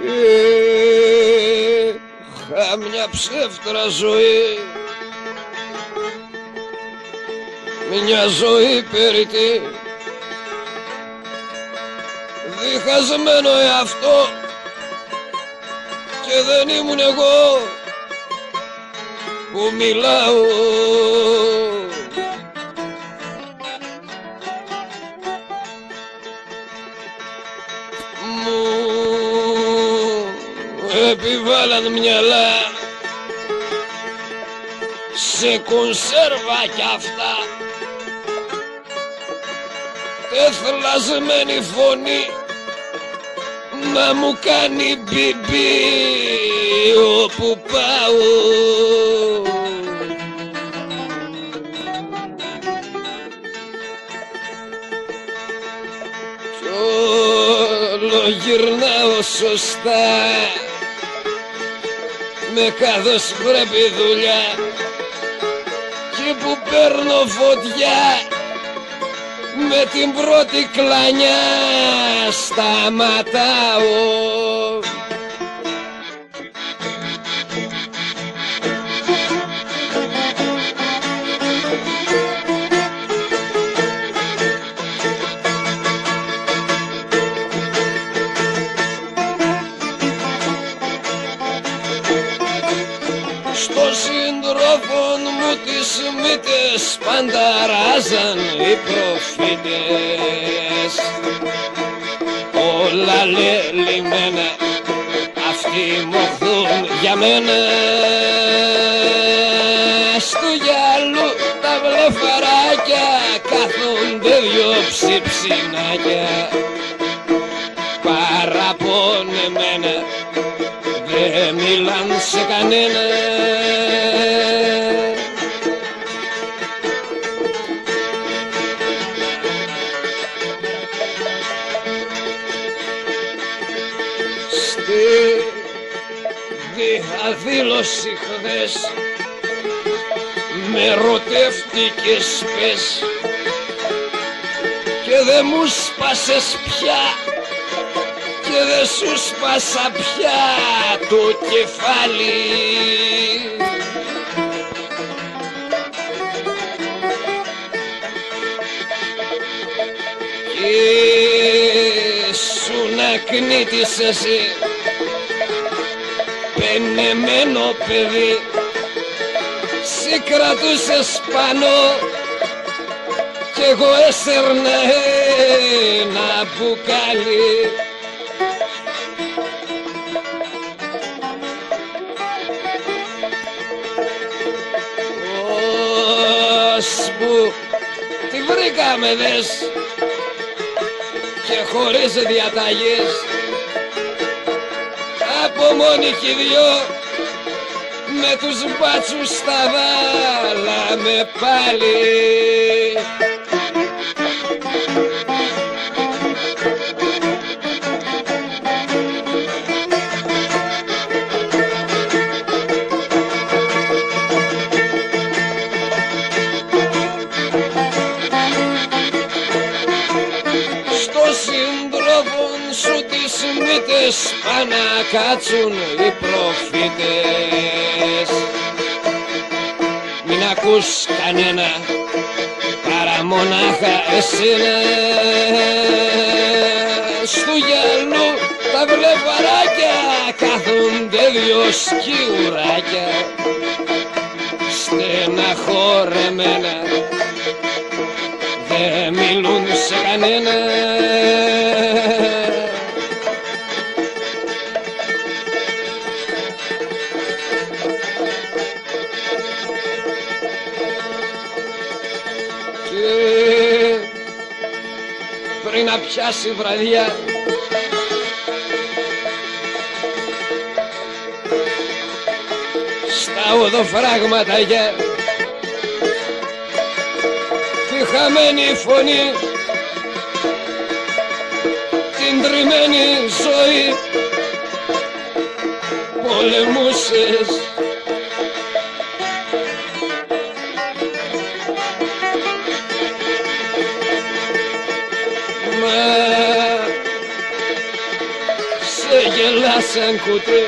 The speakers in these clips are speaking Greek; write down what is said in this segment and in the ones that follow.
Είχα μια ψεύτρα ζωή, μια ζωή περιττή, διχασμένο εαυτό, και δεν ήμουν εγώ που μιλάω. Μου επιβάλλαν μυαλά σε κονσέρβα κι αυτά, τεθλασμένη φωνή να μου κάνει μπιμπί όπου πάω. Κι όλο γυρνάω σωστά, με καθώς πρέπει δουλειά, και που παίρνω φωτιά με την πρώτη κλανιά σταματάω. Στο σύντροφον μου τις μύτες πανταράζαν οι προφήτες, όλα λελειμμένα, αυτοί μοχθούν για μένα. Στου γυαλού τα βλεφαράκια κάθονται δυο ψιψινάκια, παραπονεμένα, δεν μιλάν σε κανένα. Στη διαδήλωση χθες με ρωτεύτηκες πες, και δε μου σπάσες πια, και δε σου σπάσα πια το κεφάλι. Και σου να κνήτης εσύ, πενεμένο παιδί, σε κρατούσες πάνω κι εγώ έσαιρνα ένα μπουκάλι. Ώσπου τη βρήκαμε δες, και χωρίς διαταγές, από μόνοι κι δυο, με τους μπάτσους τα βάλαμε πάλι. Συντρόφων σου τις μύτες πάνε να κάτσουν οι προφήτες. Μην ακούς κανένα παρά μονάχα εσένα. Στου γυαλού τα βλεφαράκια κάθονται δυο σκιουράκια, στεναχωρεμένα, δεν μιλούν σε κανένα. Και πριν να πιάσει βραδιά, στα οδοφράγματα τη χαμένη φωνή, την τριμμένη ζωή, πολεμούσες. Μα σε γελά γυαλιά σαν κουτί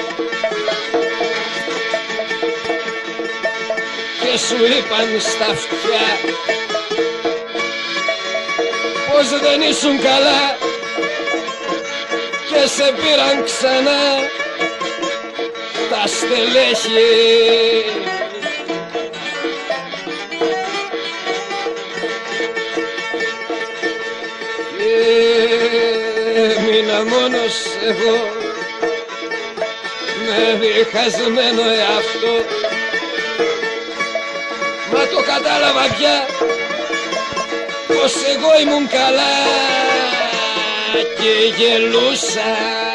και σου είπαν στα αυτιά πως δεν ήσουν καλά και σε πήραν ξανά τα στελέχη. Έμεινα μόνος εγώ με διχασμένο εαυτό, μα το κατάλαβα πια πως εγώ ήμουν καλά και γελούσα.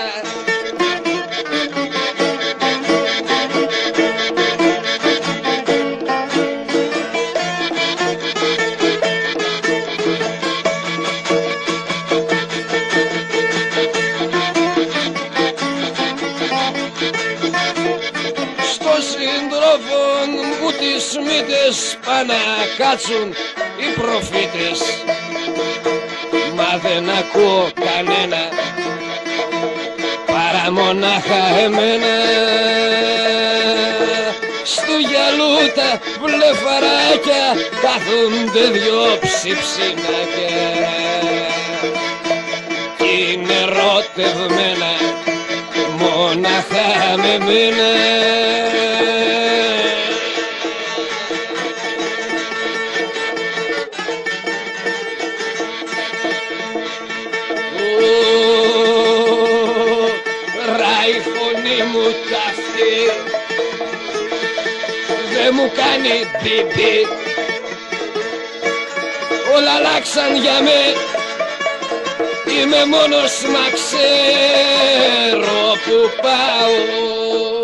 Συντρόφων μου τις μύτες πάνε να κάτσουν οι προφήτες, μα δεν ακούω κανένα παρά μονάχα εμένα. Στου γυαλού τα βλεφαράκια κάθονται δυο ψιψινάκια κι είναι ερωτευμένα μονάχα με μένα. Ράει η φωνή μου ταύτη, δε μου κάνει μπιμπι, όλα αλλάξαν για με, είμαι μόνος μα ξέρω που πάω.